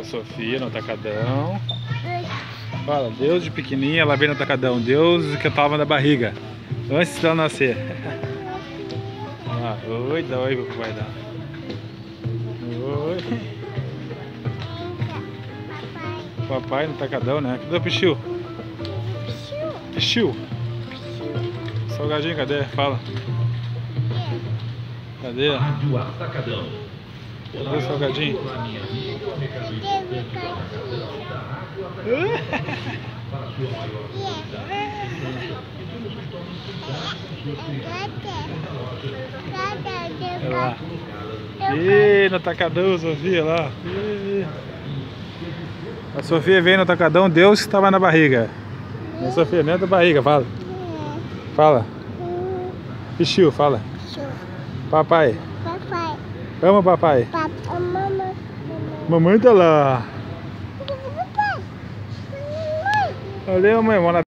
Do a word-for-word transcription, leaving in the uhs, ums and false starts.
Sofia no atacadão. Fala, Deus de pequenininha, ela veio no atacadão. Deus que eu tava na barriga, antes dela nascer. Ah, oi, dá oi pro papai dar. Oi. Papai no atacadão, né? Cadê o pichiu? Pichiu. Salgadinho, cadê? Fala. Cadê? Cadê o salgadinho? Olha lá. Ih, no atacadão, Sofia lá. Ih. A Sofia veio no atacadão, Deus que estava na barriga. A Sofia dentro da barriga, fala. Fala. Pichiu, fala. Papai. Papai. Ama papai. Papai. Mamãe. Mamãe tá lá. Olha a mãe,